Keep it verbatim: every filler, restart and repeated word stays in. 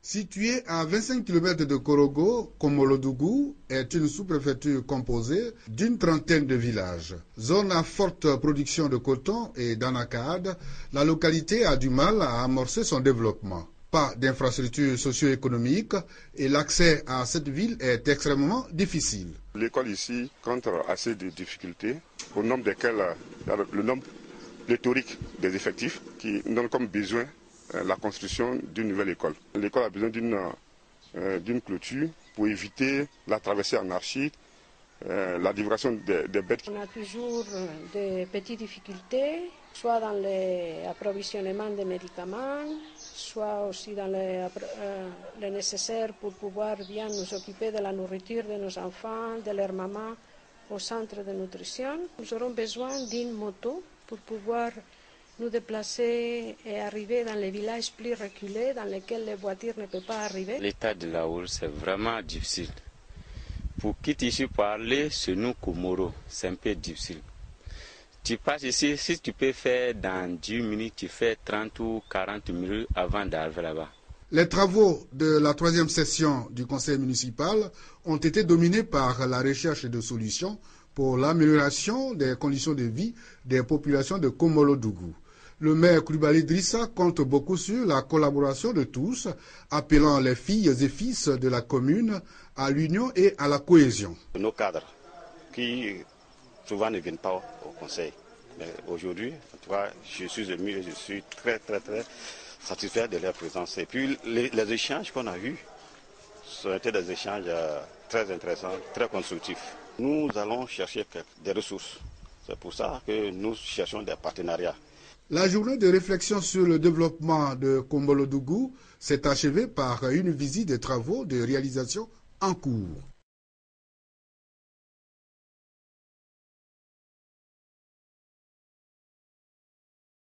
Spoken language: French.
Située à vingt-cinq kilomètres de Korogo, Komolodougou est une sous-préfecture composée d'une trentaine de villages. Zone à forte production de coton et d'anacarde, la localité a du mal à amorcer son développement. Pas d'infrastructures socio-économiques et l'accès à cette ville est extrêmement difficile. L'école ici rencontre assez de difficultés, au nombre desquelles le nombre pléthorique des effectifs qui donne comme besoin la construction d'une nouvelle école. L'école a besoin d'une euh, d'une clôture pour éviter la traversée anarchique, euh, la divulgation des, des bêtes. On a toujours des petites difficultés, soit dans l'approvisionnement des médicaments, soit aussi dans le, euh, le nécessaire pour pouvoir bien nous occuper de la nourriture de nos enfants, de leur maman au centre de nutrition. Nous aurons besoin d'une moto pour pouvoir nous déplacer et arriver dans les villages plus reculés dans lesquels les voitures ne peuvent pas arriver. L'état de la route, c'est vraiment difficile. Pour quitter ici parler, chez nous, Komoro, c'est un peu difficile. Tu passes ici, si tu peux faire dans dix minutes, tu fais trente ou quarante minutes avant d'arriver là-bas. Les travaux de la troisième session du conseil municipal ont été dominés par la recherche de solutions pour l'amélioration des conditions de vie des populations de Komolodougou. Le maire Coulibaly Idrissa compte beaucoup sur la collaboration de tous, appelant les filles et fils de la commune à l'union et à la cohésion. Nos cadres, qui souvent ne viennent pas au conseil, mais aujourd'hui, en tout cas, je suis ému et je suis très très très satisfait de leur présence. Et puis les, les échanges qu'on a eus, ce sont des échanges très intéressants, très constructifs. Nous allons chercher des ressources. C'est pour ça que nous cherchons des partenariats. La journée de réflexion sur le développement de Komolodougou s'est achevée par une visite des travaux de réalisation en cours.